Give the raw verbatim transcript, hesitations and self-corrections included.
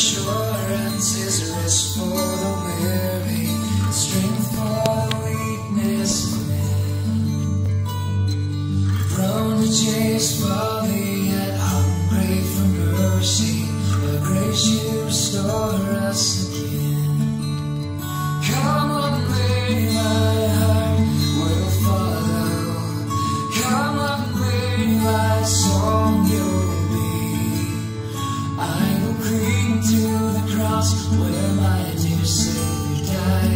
assurance is rest for the weary, strength for the weakness of men. Prone to chase folly, yet hungry for mercy, but grace you restore us again. Come on, lay my heart will follow. Come on, lay my song you'll be. I will cling to the cross where my dear Savior died.